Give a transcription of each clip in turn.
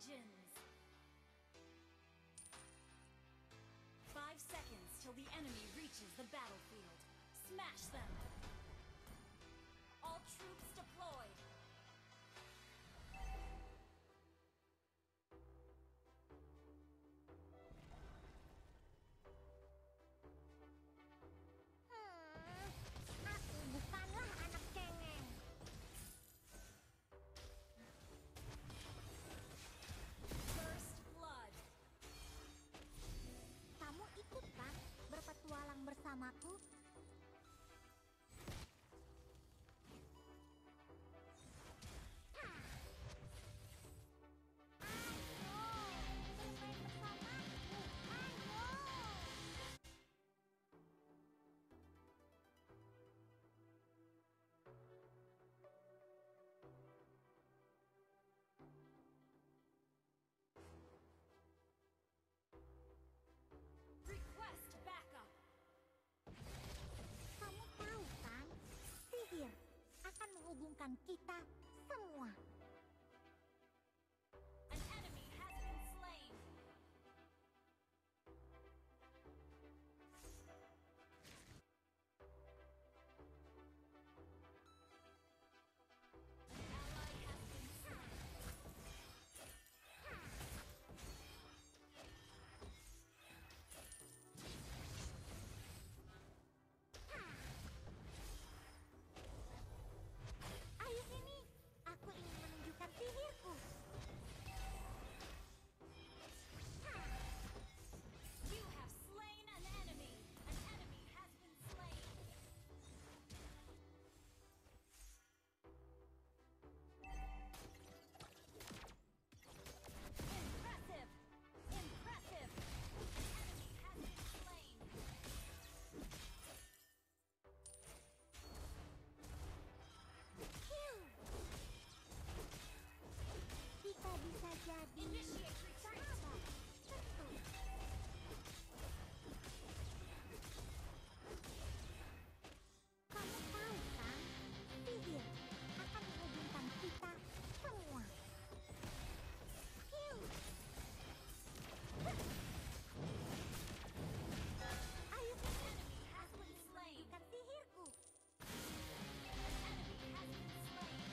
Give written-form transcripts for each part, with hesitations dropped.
Legends! 5 seconds till the enemy reaches the battlefield. Smash them! All troops deployed! Aku bukanlah anak cengeng. First blood! Kamu ikut kan berpetualang bersamaku? Request backup! Kamu tahu kan, sihir akan menghubungkan kita semua. An enemy has been slain! An ally has been slain! Ayo sini, aku ingin menunjukkan sihirku. You have slain an enemy! An enemy has been slain! Impressive! Impressive! An enemy has been slain! Phew. Kita bisa jadi Initiate retreat! sahabat. Tentu. Kamu tahu kan, sihir akan menghubungkan kita semua. Phew. Ayo An enemy has been slain! menunjukkan sihirku. An enemy has been slain!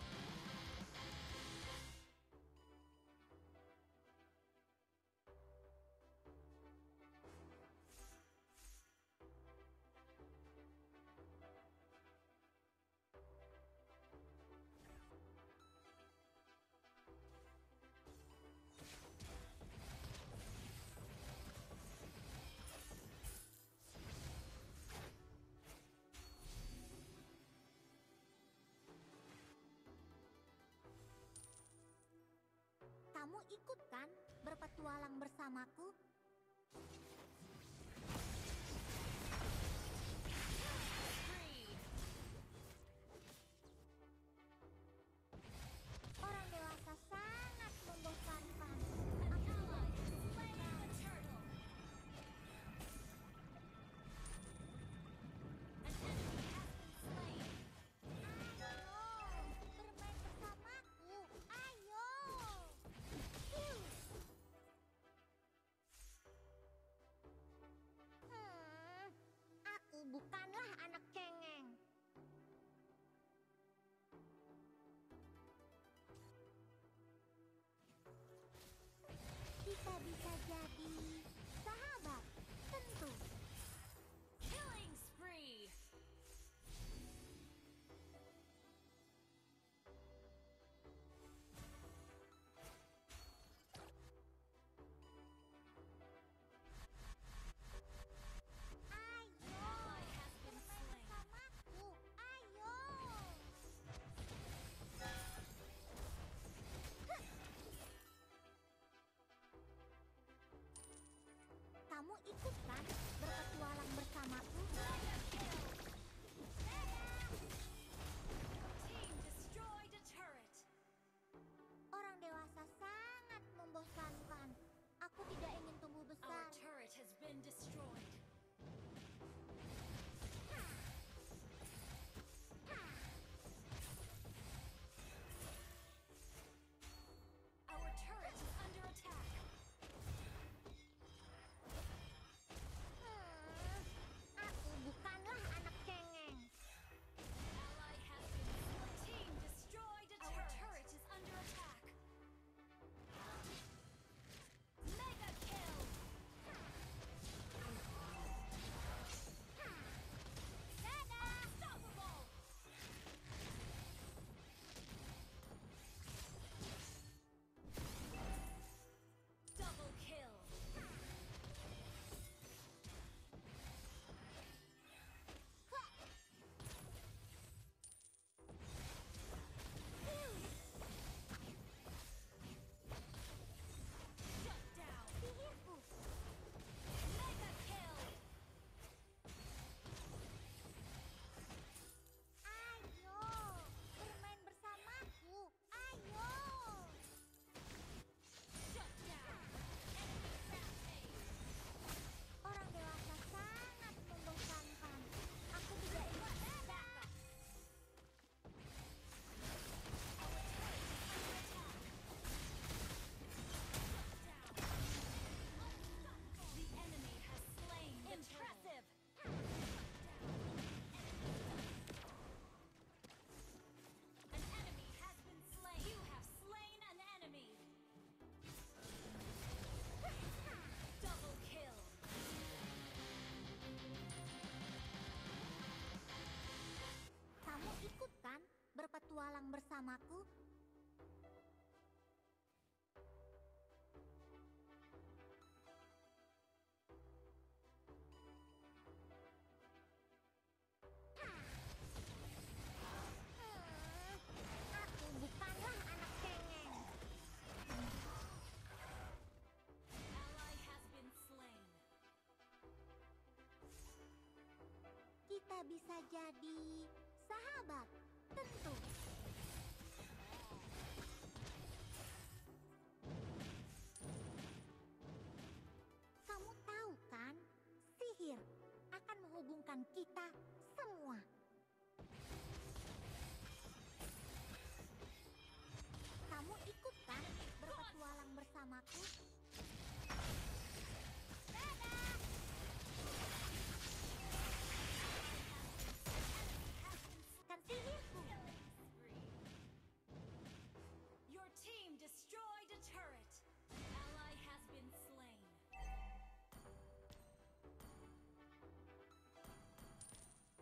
Kamu ikut kan berpetualang bersamaku? Free! Orang dewasa sangat membosankan. An ally has slain the turtle! An enemy has been slain! Ayo, bermain bersamaku. Ayo. Phew. bersamaku? Aku bukanlah anak cengeng. Ally has been slain. Kita bisa jadi sahabat, tentu. Kamu tahu kan, sihir akan menghubungkan kita semua. Kamu ikut kan berpetualang bersamaku? Kan sihirku. Your team destroyed a turret. Ally has been slain.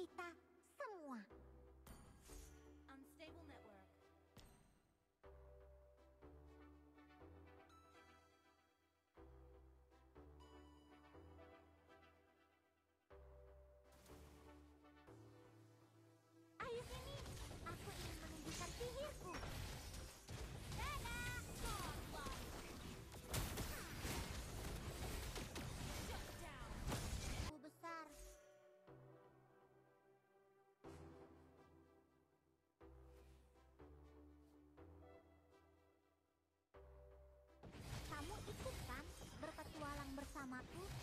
kita semua. Unstable network. Ayo sini, aku ingin menunjukkan sihirku. Dadah! Godlike. Shut down. Ku besar. Kamu ikut kan berpetualang bersamaku?